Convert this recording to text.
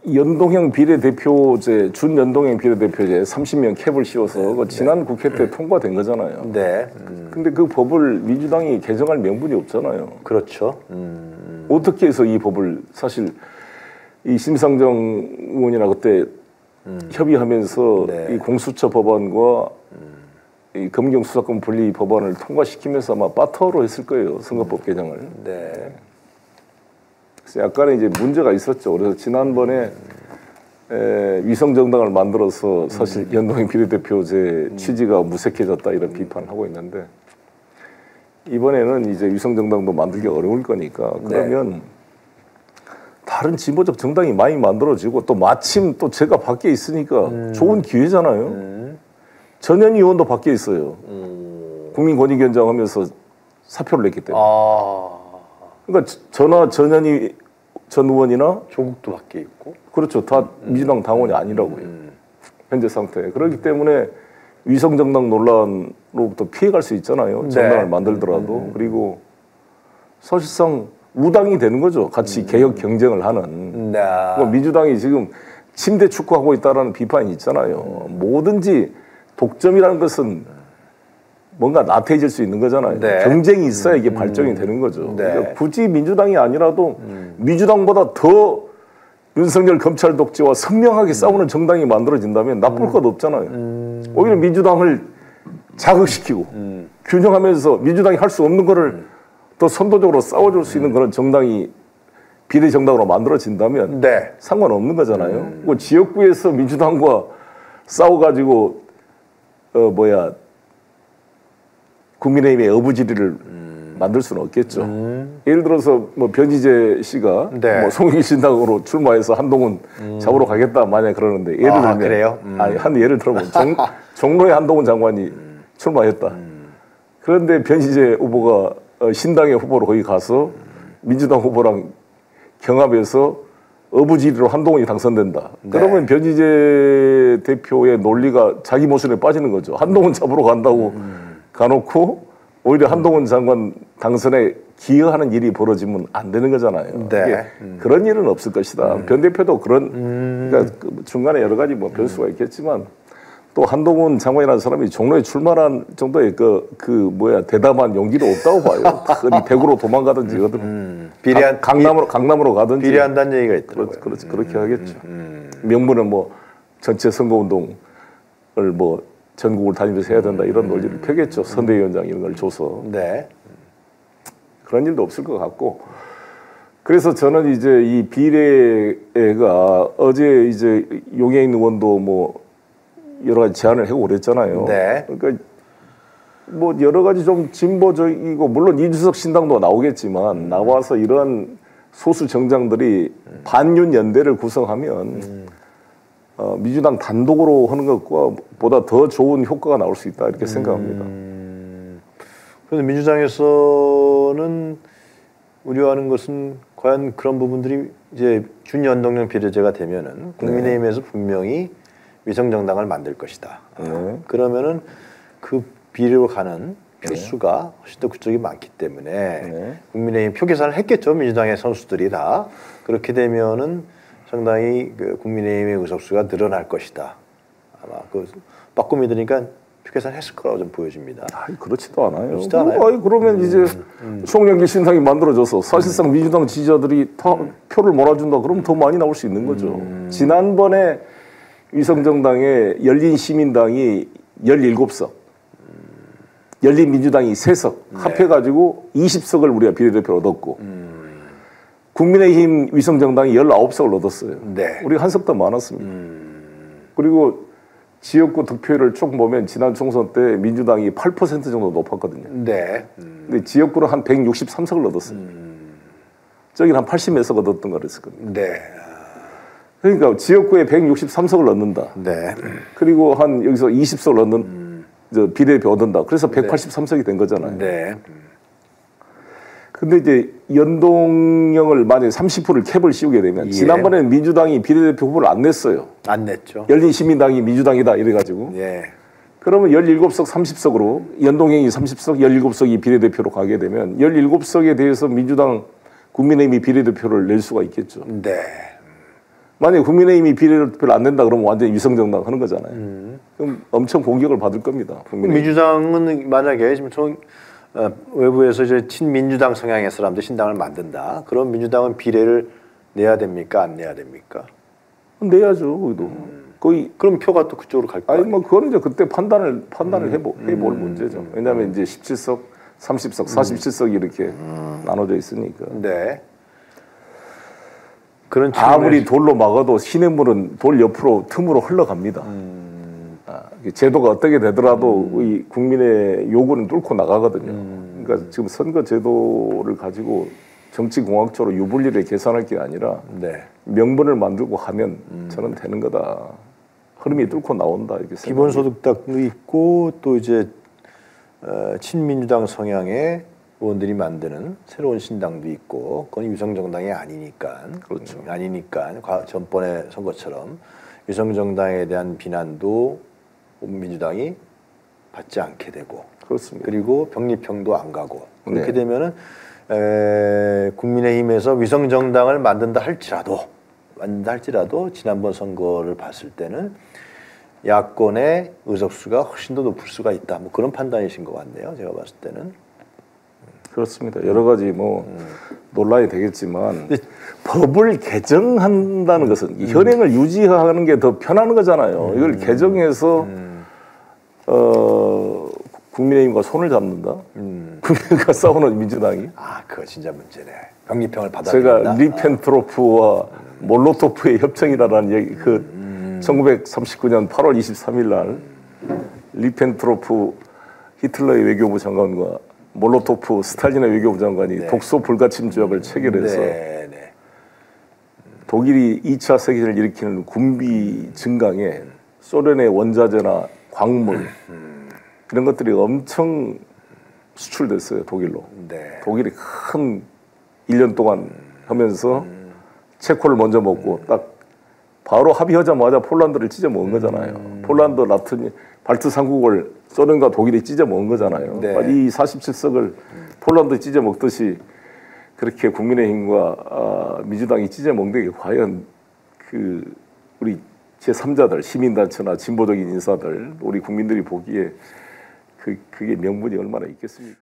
연동형 비례대표제, 준연동형 비례대표제 30명 캡을 씌워서 그 지난 국회 때 통과된 거잖아요. 네. 근데 그 법을 민주당이 개정할 명분이 없잖아요. 그렇죠. 어떻게 해서 이 법을 사실 이 심상정 의원이나 그때 협의하면서 네. 이 공수처 법안과 이 검경 수사권 분리 법안을 통과시키면서 아마 바터로 했을 거예요. 선거법 개정을. 네. 그래서 약간의 이제 문제가 있었죠. 그래서 지난번에 위성 정당을 만들어서 사실 연동형 비례대표제 취지가 무색해졌다 이런 비판을 하고 있는데 이번에는 이제 위성 정당도 만들기 어려울 거니까 그러면 네. 다른 진보적 정당이 많이 만들어지고 또 마침 또 제가 밖에 있으니까 좋은 기회잖아요. 전현희 의원도 밖에 있어요. 국민권익위원장 하면서 사표를 냈기 때문에. 그러니까 전현희 전 의원이나 조국도 밖에 있고. 그렇죠. 다 민주당 당원이 아니라고요. 현재 상태에. 그렇기 때문에 위성정당 논란으로부터 피해갈 수 있잖아요. 네. 정당을 만들더라도. 그리고 사실상 우당이 되는 거죠. 같이 개혁 경쟁을 하는. 네. 민주당이 지금 침대 축구하고 있다는 비판이 있잖아요. 뭐든지 독점이라는 것은 뭔가 나태해질 수 있는 거잖아요. 네. 경쟁이 있어야 이게 발전이 되는 거죠. 네. 그러니까 굳이 민주당이 아니라도 민주당보다 더 윤석열 검찰 독재와 선명하게 싸우는 정당이 만들어진다면 나쁠 것 없잖아요. 오히려 민주당을 자극시키고 균형하면서 민주당이 할 수 없는 거를 더 선도적으로 싸워줄 수 있는 그런 정당이 비례정당으로 만들어진다면 네. 상관없는 거잖아요. 그 지역구에서 민주당과 싸워가지고 국민의힘의 어부지리를 만들 수는 없겠죠. 예를 들어서 뭐 변희재 씨가 네. 뭐 송영길 신당으로 출마해서 한동훈 잡으러 가겠다 만약 그러는데 예를 들면 그래요? 한 예를 들어보면 종로에 한동훈 장관이 출마했다. 그런데 변희재 후보가 신당의 후보로 거기 가서 민주당 후보랑 경합해서 어부지리로 한동훈이 당선된다. 네. 그러면 변희재 대표의 논리가 자기 모순에 빠지는 거죠. 한동훈 잡으러 간다고 가놓고 오히려 한동훈 장관 당선에 기여하는 일이 벌어지면 안 되는 거잖아요. 네. 그런 일은 없을 것이다. 변 대표도 그러니까 중간에 여러 가지 뭐 변수가 있겠지만 또 한동훈 장관이라는 사람이 종로에 출마한 정도의 대담한 용기도 없다고 봐요. 어디 대구로 도망가든지 강남으로 가든지 비례한다는 얘기가 있더라고요. 그렇지 그렇게 하겠죠. 명분은 뭐 전체 선거운동을 뭐 전국을 다니면서 해야 된다 이런 논리를 펴겠죠. 선대위원장 이런 걸 줘서. 네. 그런 일도 없을 것 같고. 그래서 저는 이제 이 비례가 어제 이제 용해인 의원도 뭐 여러 가지 제안을 하고 그랬잖아요. 네. 그러니까 뭐 여러 가지 좀 진보적이고 물론 이준석 신당도 나오겠지만 나와서 이런 소수 정당들이 반윤 연대를 구성하면 민주당 단독으로 하는 것과 보다 더 좋은 효과가 나올 수 있다 이렇게 생각합니다. 그런데 민주당에서는 우려하는 것은 과연 그런 부분들이 이제 준연동형 비례제가 되면은 국민의힘에서 분명히 위성정당을 만들 것이다. 그러면은 그 비례로 가는 표수가 훨씬 더 그쪽이 많기 때문에 국민의힘 표 계산을 했겠죠. 민주당의 선수들이 다. 그렇게 되면은 상당히 그 국민의힘의 의석수가 늘어날 것이다. 아마 그 빠꾸미 들으니까 표 계산했을 거라고 좀 보여집니다. 그렇지도 않아요. 그렇지도 않아요. 그러면 이제 송영길 신당이 만들어져서 사실상 민주당 지지자들이 다 표를 몰아준다. 그러면 더 많이 나올 수 있는 거죠. 지난번에 위성정당의 열린시민당이 17석, 열린민주당이 3석 합해가지고 20석을 우리가 비례대표로 얻었고 국민의힘 위성정당이 19석을 얻었어요. 네. 우리가 한 석 더 많았습니다. 그리고 지역구 득표율을 쭉 보면 지난 총선 때 민주당이 8% 정도 높았거든요. 네. 근데 지역구는 한 163석을 얻었어요. 저기는 한 80몇 석 얻었던 거랬었거든요. 네. 그러니까 지역구에 163석을 얻는다. 네. 그리고 한 여기서 20석을 얻는 비례대표 얻는다. 그래서 183석이 된 거잖아요. 네. 근데 이제 연동형을 만약에 30%를 캡을 씌우게 되면 지난번에는 민주당이 비례대표 후보를 안 냈어요. 안 냈죠. 열린시민당이 민주당이다 이래가지고. 그러면 17석 30석으로 연동형이 30석 17석이 비례대표로 가게 되면 17석에 대해서 민주당 국민의힘이 비례대표를 낼 수가 있겠죠. 네. 만약에 국민의힘이 비례를 별로 안 된다 그러면 완전히 위성정당 하는 거잖아요. 그럼 엄청 공격을 받을 겁니다. 민주당은 만약에 지금 외부에서 이제 친민주당 성향의 사람들 신당을 만든다. 그럼 민주당은 비례를 내야 됩니까? 안 내야 됩니까? 내야죠. 거기도. 거의 그럼 표가 또 그쪽으로 갈 거예요. 아니 뭐 그거는 이제 그때 판단을 해볼 문제죠. 왜냐하면 이제 17석, 30석, 47석이 이렇게 나눠져 있으니까. 네. 그런 아무리 돌로 막아도 시냇물은 돌 옆으로 틈으로 흘러갑니다. 제도가 어떻게 되더라도 이 국민의 요구는 뚫고 나가거든요. 그러니까 지금 선거 제도를 가지고 정치공학적으로 유불리를 계산할 게 아니라 네. 명분을 만들고 하면 저는 되는 거다. 흐름이 뚫고 나온다 이렇게 생각합니다. 기본소득당도 있고 또 이제 친민주당 성향의 의원들이 만드는 새로운 신당도 있고 그건 위성정당이 아니니까 그렇죠. 아니니까 전번의 선거처럼 위성정당에 대한 비난도 민주당이 받지 않게 되고 그렇습니다. 그리고 병립형도 안 가고 그렇게 네. 되면은 국민의힘에서 위성정당을 만든다 할지라도 지난번 선거를 봤을 때는 야권의 의석수가 훨씬 더 높을 수가 있다. 뭐 그런 판단이신 것 같네요. 제가 봤을 때는. 그렇습니다. 여러 가지 뭐 논란이 되겠지만 법을 개정한다는 것은 현행을 유지하는 게 더 편한 거잖아요. 이걸 개정해서 국민의힘과 손을 잡는다. 국민과 싸우는 민주당이. 아, 그거 진짜 문제네. 병립형을 받아들인다. 제가 리펜트로프와 몰로토프의 협정이라는 얘기, 1939년 8월 23일 날 리펜트로프 히틀러의 외교부 장관과 몰로토프 스탈린의 외교부 장관이 네. 독소 불가침 조약을 체결해서 네, 네. 독일이 2차 세계를 일으키는 군비 증강에 소련의 원자재나 광물 이런 것들이 엄청 수출됐어요. 독일로. 네. 독일이 큰 1년 동안 하면서 체코를 먼저 먹고 딱 바로 합의하자마자 폴란드를 찢어 먹은 거잖아요. 폴란드, 라트니, 발트 3국을 소련과 독일이 찢어 먹은 거잖아요. 네. 이 47석을 폴란드 찢어 먹듯이 그렇게 국민의힘과 민주당이 찢어 먹는 게 과연 우리 제3자들, 시민단체나 진보적인 인사들, 우리 국민들이 보기에 그게 명분이 얼마나 있겠습니까?